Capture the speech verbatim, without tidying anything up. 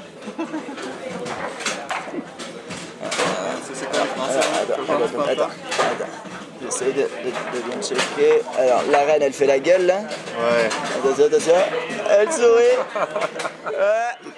C'est quoi les Français? Attends, attends, attends, attends. J'essaie de, de, de bien checker. Alors, la reine, elle fait la gueule, là. Ouais. Attention, attention. Elle sourit. Ouais.